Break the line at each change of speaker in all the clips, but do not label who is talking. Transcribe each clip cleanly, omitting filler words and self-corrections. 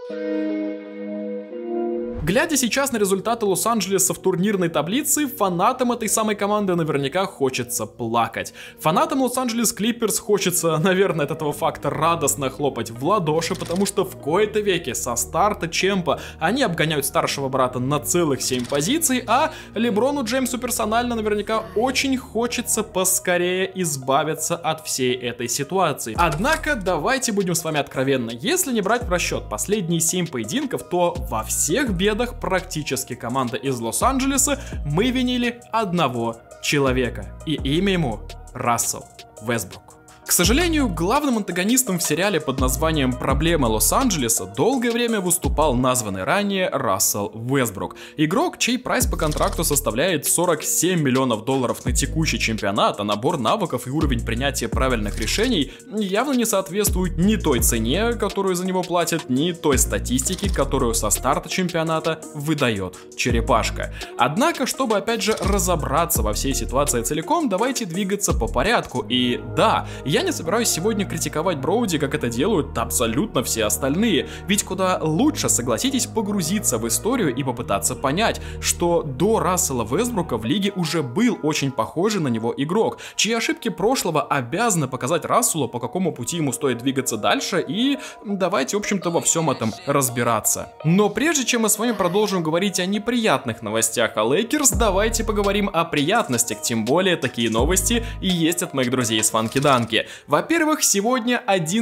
Глядя сейчас на результаты Лос-Анджелеса в турнирной таблице, фанатам этой самой команды наверняка хочется плакать. Фанатам Лос-Анджелес Клиперс хочется, наверное, от этого факта радостно хлопать в ладоши, потому что в кои-то веки со старта чемпа они обгоняют старшего брата на целых 7 позиций, а Леброну Джеймсу персонально наверняка очень хочется поскорее избавиться от всей этой ситуации. Однако давайте будем с вами откровенны, если не брать в расчет последние 7 поединков, то во всех бедах практически команда из Лос-Анджелеса мы винили одного человека, и имя ему Рассел Вестбрук. К сожалению, главным антагонистом в сериале под названием «Проблемы Лос-Анджелеса» долгое время выступал названный ранее Рассел Вестбрук. Игрок, чей прайс по контракту составляет $47 миллионов на текущий чемпионат, а набор навыков и уровень принятия правильных решений явно не соответствуют ни той цене, которую за него платят, ни той статистике, которую со старта чемпионата выдает черепашка. Однако, чтобы опять же разобраться во всей ситуации целиком, давайте двигаться по порядку. И да, я не собираюсь сегодня критиковать Броуди, как это делают абсолютно все остальные, ведь куда лучше, согласитесь, погрузиться в историю и попытаться понять, что до Рассела Вестбрука в лиге уже был очень похожий на него игрок, чьи ошибки прошлого обязаны показать Расселу, по какому пути ему стоит двигаться дальше, и давайте, в общем-то, во всем этом разбираться. Но прежде чем мы с вами продолжим говорить о неприятных новостях о Лейкерс, давайте поговорим о приятностях, тем более такие новости и есть от моих друзей из Funky Dunky. Во-первых, сегодня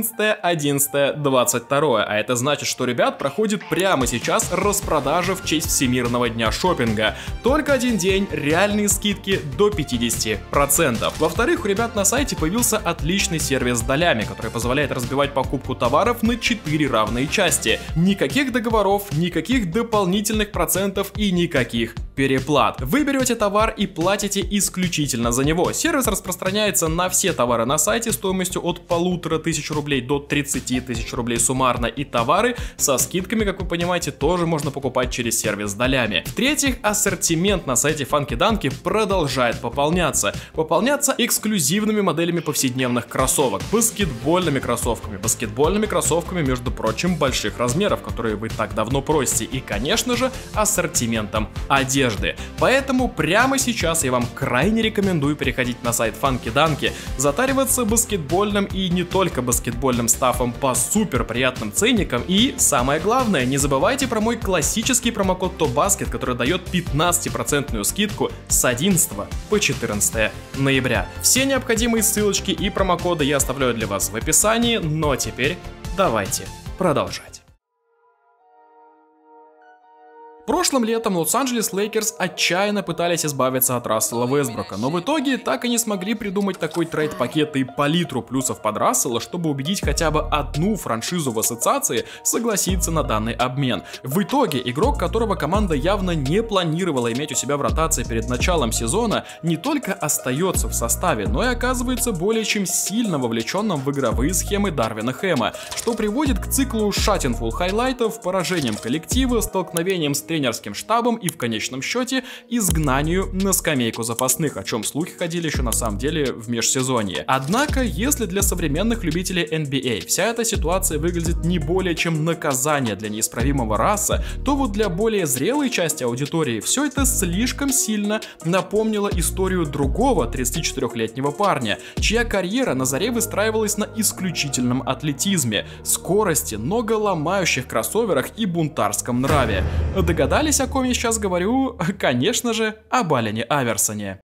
11.11.22, а это значит, что, ребят, проходит прямо сейчас распродажа в честь Всемирного дня шопинга. Только один день, реальные скидки до 50%. Во-вторых, у ребят на сайте появился отличный сервис с долями, который позволяет разбивать покупку товаров на 4 равные части. Никаких договоров, никаких дополнительных процентов и никаких переплат. Вы берете товар и платите исключительно за него. Сервис распространяется на все товары на сайте стоимостью от 1500 рублей до 30 тысяч рублей суммарно, и товары со скидками, как вы понимаете, тоже можно покупать через сервис с долями. В-третьих, ассортимент на сайте Funky Dunky продолжает пополняться эксклюзивными моделями повседневных кроссовок, баскетбольными кроссовками, между прочим, больших размеров, которые вы так давно просите, и, конечно же, ассортиментом одежды. Поэтому прямо сейчас я вам крайне рекомендую переходить на сайт Funky Dunky, затариваться баскетбольным и не только баскетбольным стафом по супер приятным ценникам, и самое главное, не забывайте про мой классический промокод TOPBASKET, который дает 15% скидку с 11 по 14 ноября. Все необходимые ссылочки и промокоды я оставляю для вас в описании, но теперь давайте продолжать. Прошлым летом Лос-Анджелес Лейкерс отчаянно пытались избавиться от Рассела Вестбрука, но в итоге так и не смогли придумать такой трейд-пакет и палитру плюсов под Рассела, чтобы убедить хотя бы одну франшизу в ассоциации согласиться на данный обмен. В итоге игрок, которого команда явно не планировала иметь у себя в ротации перед началом сезона, не только остается в составе, но и оказывается более чем сильно вовлеченным в игровые схемы Дарвина Хэма, что приводит к циклу шатинфул хайлайтов, поражением коллектива, столкновением с тренерским штабом и в конечном счете изгнанию на скамейку запасных, о чем слухи ходили еще на самом деле в межсезонье. Однако, если для современных любителей NBA вся эта ситуация выглядит не более чем наказание для неисправимого Расса, то вот для более зрелой части аудитории все это слишком сильно напомнило историю другого 34-летнего парня, чья карьера на заре выстраивалась на исключительном атлетизме, скорости, ноголомающих кроссоверах и бунтарском нраве. Догадались, о ком я сейчас говорю? Конечно же, об Аллене Айверсоне.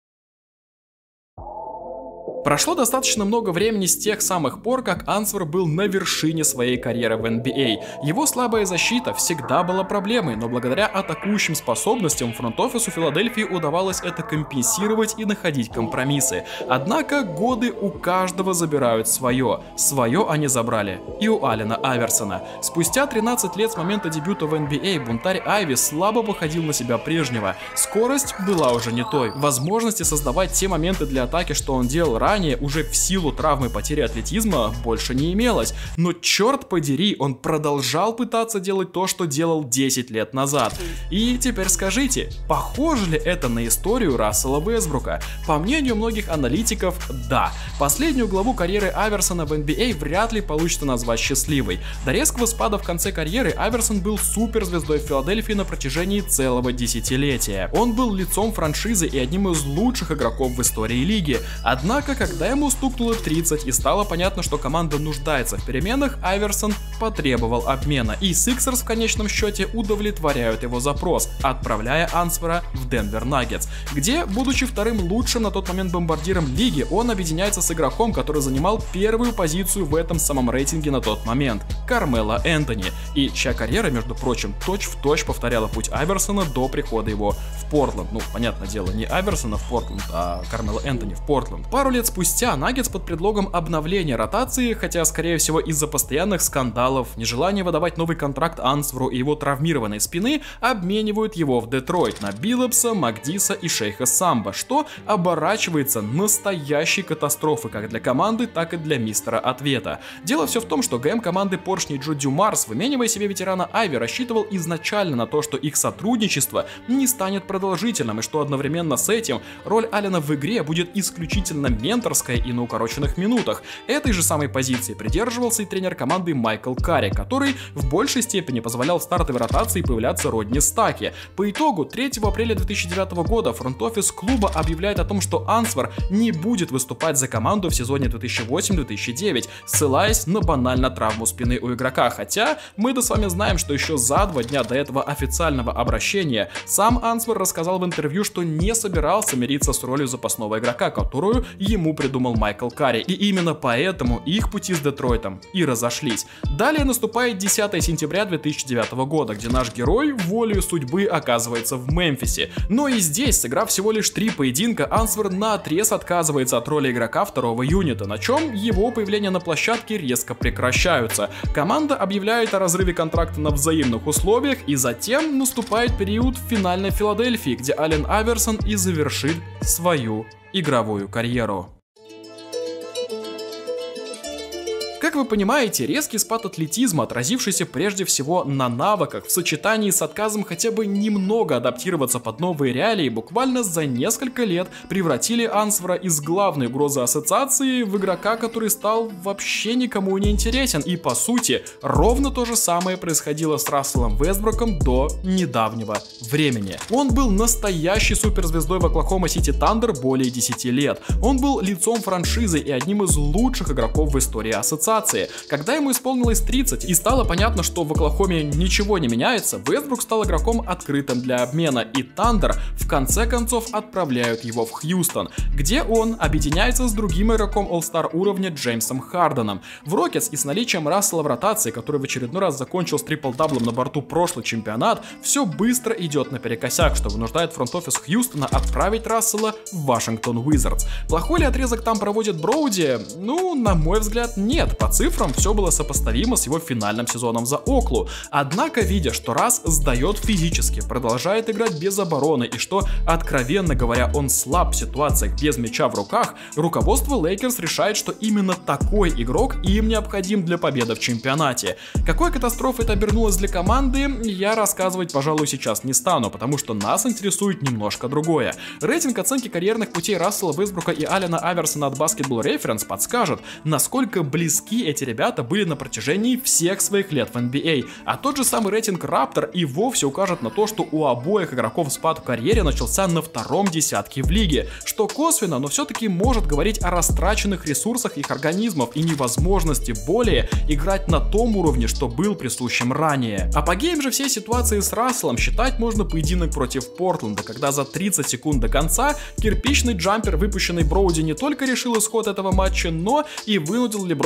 Прошло достаточно много времени с тех самых пор, как Ансвер был на вершине своей карьеры в NBA. Его слабая защита всегда была проблемой, но благодаря атакующим способностям фронт-офису Филадельфии удавалось это компенсировать и находить компромиссы. Однако годы у каждого забирают свое. Свое они забрали и у Аллена Айверсона. Спустя 13 лет с момента дебюта в NBA бунтарь Айви слабо походил на себя прежнего. Скорость была уже не той. Возможности создавать те моменты для атаки, что он делал ранее, ранее, уже в силу травмы потери атлетизма больше не имелось. Но черт подери, он продолжал пытаться делать то, что делал 10 лет назад. И теперь скажите, похоже ли это на историю Рассела Уэстбрука? По мнению многих аналитиков, да. Последнюю главу карьеры Айверсона в NBA вряд ли получится назвать счастливой. До резкого спада в конце карьеры Айверсон был суперзвездой в Филадельфии на протяжении целого десятилетия. Он был лицом франшизы и одним из лучших игроков в истории лиги. Однако, когда ему стукнуло 30 и стало понятно, что команда нуждается в переменах, Айверсон потребовал обмена, и Сиксерс в конечном счете удовлетворяют его запрос, отправляя Ансвера в Денвер Наггетс, где, будучи вторым лучшим на тот момент бомбардиром лиги, он объединяется с игроком, который занимал первую позицию в этом самом рейтинге на тот момент — Кармело Энтони, и чья карьера, между прочим, точь-в-точь повторяла путь Айверсона до прихода его в Портленд. Ну, понятное дело, не Айверсона в Портленд, а Кармело Энтони в Портленд. Пару лет спустя Наггетс под предлогом обновления ротации, хотя скорее всего из-за постоянных скандалов, нежелания выдавать новый контракт Ансверу и его травмированной спины, обменивают его в Детройт на Биллопса, Макдиса и Шейха Самба, что оборачивается настоящей катастрофой как для команды, так и для мистера Ответа. Дело все в том, что ГМ команды поршней Джо Дюмарс, выменивая себе ветерана Айви, рассчитывал изначально на то, что их сотрудничество не станет продолжительным, и что одновременно с этим роль Аллена в игре будет исключительно менторской и на укороченных минутах. Этой же самой позиции придерживался и тренер команды Майкл Карри, который в большей степени позволял в стартовой ротации появляться Родни Стаки. По итогу, 3 апреля 2009 года фронт-офис клуба объявляет о том, что Ансвер не будет выступать за команду в сезоне 2008-2009, ссылаясь на банально травму спины у игрока, хотя мы-то с вами знаем, что еще за 2 дня до этого официального обращения сам Ансвер рассказал в интервью, что не собирался мириться с ролью запасного игрока, которую ему придумал Майкл Карри, и именно поэтому их пути с Детройтом и разошлись. Далее наступает 10 сентября 2009 года, где наш герой волею судьбы оказывается в Мемфисе. Но и здесь, сыграв всего лишь 3 поединка, Ансвер наотрез отказывается от роли игрока второго юнита, на чем его появления на площадке резко прекращаются. Команда объявляет о разрыве контракта на взаимных условиях, и затем наступает период в финальной Филадельфии, где Аллен Айверсон и завершит свою игровую карьеру. Как вы понимаете, резкий спад атлетизма, отразившийся прежде всего на навыках, в сочетании с отказом хотя бы немного адаптироваться под новые реалии, буквально за несколько лет превратили Ансвера из главной угрозы ассоциации в игрока, который стал вообще никому не интересен. И по сути, ровно то же самое происходило с Расселом Уэстбруком до недавнего времени. Он был настоящей суперзвездой в Оклахома Сити Тандер более 10 лет. Он был лицом франшизы и одним из лучших игроков в истории ассоциации. Когда ему исполнилось 30 и стало понятно, что в Оклахоме ничего не меняется, Уэстбрук стал игроком открытым для обмена, и Тандер в конце концов отправляют его в Хьюстон, где он объединяется с другим игроком All-Star уровня Джеймсом Харденом. В Рокетс и с наличием Рассела в ротации, который в очередной раз закончил с трипл-даблом на борту прошлый чемпионат, все быстро идет наперекосяк, что вынуждает фронт-офис Хьюстона отправить Рассела в Вашингтон Уизардс. Плохой ли отрезок там проводит Броуди? Ну, на мой взгляд, нет. По цифрам все было сопоставимо с его финальным сезоном за Оклу. Однако, видя, что Расс сдает физически, продолжает играть без обороны и что, откровенно говоря, он слаб в ситуациях без мяча в руках, руководство Лейкерс решает, что именно такой игрок им необходим для победы в чемпионате. Какой катастрофой это обернулось для команды, я рассказывать, пожалуй, сейчас не стану, потому что нас интересует немножко другое. Рейтинг оценки карьерных путей Рассела Уэстбрука и Аллена Айверсона от Basketball Reference подскажет, насколько близки эти ребята были на протяжении всех своих лет в NBA, а тот же самый рейтинг Раптор и вовсе укажет на то, что у обоих игроков спад в карьере начался на втором десятке в лиге, что косвенно, но все-таки может говорить о растраченных ресурсах их организмов и невозможности более играть на том уровне, что был присущим ранее. Апогеем же всей ситуации с Расселом считать можно поединок против Портленда, когда за 30 секунд до конца кирпичный джампер, выпущенный Броуди, не только решил исход этого матча, но и вынудил Леброна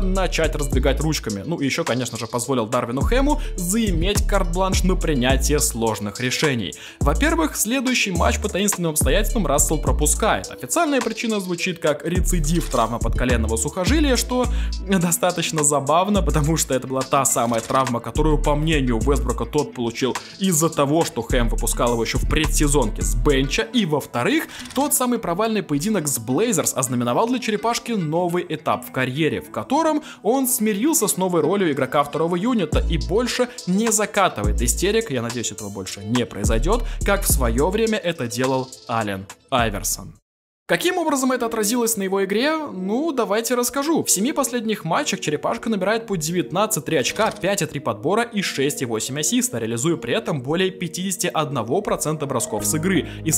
начать раздвигать ручками. Ну и еще, конечно же, позволил Дарвину Хэму заиметь карт-бланш на принятие сложных решений. Во-первых, следующий матч по таинственным обстоятельствам Рассел пропускает. Официальная причина звучит как рецидив травмы подколенного сухожилия, что достаточно забавно, потому что это была та самая травма, которую, по мнению Уэсбрука, тот получил из-за того, что Хэм выпускал его еще в предсезонке с бенча. И во-вторых, тот самый провальный поединок с Блейзерс ознаменовал для черепашки новый этап в карьере, в котором он смирился с новой ролью игрока второго юнита и больше не закатывает истерик, я надеюсь, этого больше не произойдет, как в свое время это делал Аллен Айверсон. Каким образом это отразилось на его игре? Ну, давайте расскажу. В 7 последних матчах черепашка набирает по 19,3 очка, 5,3 подбора и 6,8 ассиста, реализуя при этом более 51% бросков с игры и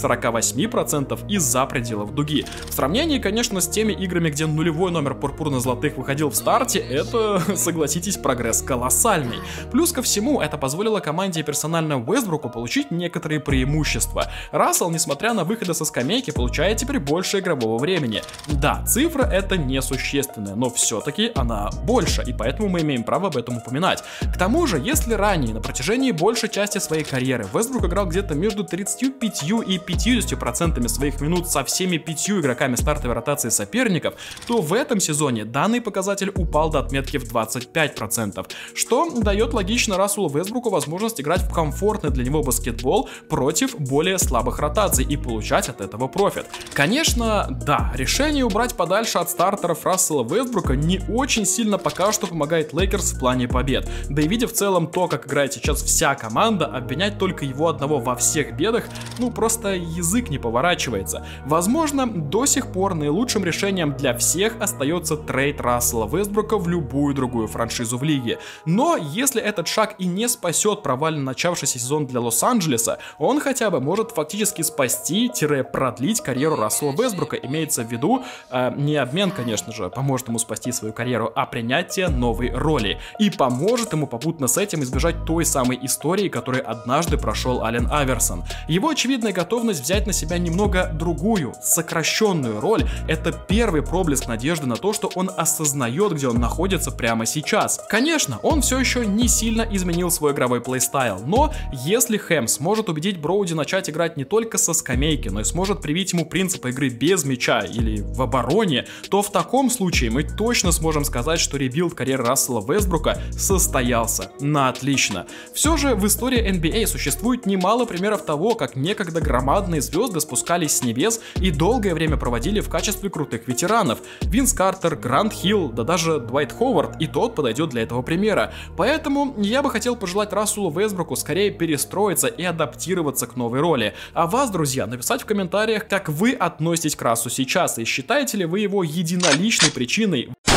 48% из-за пределов дуги. В сравнении, конечно, с теми играми, где нулевой номер пурпурно-золотых выходил в старте, это, согласитесь, прогресс колоссальный. Плюс ко всему, это позволило команде и персонально Уэсбруку получить некоторые преимущества. Рассел, несмотря на выходы со скамейки, получает теперь больше игрового времени. Да, цифра это несущественная, но все-таки она больше, и поэтому мы имеем право об этом упоминать. К тому же, если ранее на протяжении большей части своей карьеры Уэсбрук играл где-то между 35 и 50% своих минут со всеми 5 игроками стартовой ротации соперников, то в этом сезоне данный показатель упал до отметки в 25%, что дает логично Расселу Уэсбруку возможность играть в комфортный для него баскетбол против более слабых ротаций и получать от этого профит. Конечно, да, решение убрать подальше от стартеров Рассела Уэсбрука не очень сильно пока что помогает Лейкерс в плане побед. Да и видя в целом то, как играет сейчас вся команда, обвинять только его одного во всех бедах, ну просто язык не поворачивается. Возможно, до сих пор наилучшим решением для всех остается трейд Рассела Уэсбрука в любую другую франшизу в лиге. Но если этот шаг и не спасет провально начавшийся сезон для Лос-Анджелеса, он хотя бы может фактически спасти-продлить карьеру Рассела Уэсбрука, имеется в виду не обмен, конечно же, поможет ему спасти свою карьеру, а принятие новой роли. И поможет ему попутно с этим избежать той самой истории, которой однажды прошел Аллен Айверсон. Его очевидная готовность взять на себя немного другую, сокращенную роль, это первый проблеск надежды на то, что он осознает, где он находится прямо сейчас. Конечно, он все еще не сильно изменил свой игровой плейстайл, но если Хэм сможет убедить Броуди начать играть не только со скамейки, но и сможет привить ему принципы игры без мяча или в обороне, то в таком случае мы точно сможем сказать, что ребилд карьеры Рассела Уэсбрука состоялся на отлично. Все же в истории NBA существует немало примеров того, как некогда громадные звезды спускались с небес и долгое время проводили в качестве крутых ветеранов. Винс Картер, Грант Хилл, да даже Дуайт Ховард, и тот подойдет для этого примера. Поэтому я бы хотел пожелать Расселу Уэсбруку скорее перестроиться и адаптироваться к новой роли. А вас, друзья, написать в комментариях, как вы относитесь к Рассу сейчас, и считаете ли вы его единоличной причиной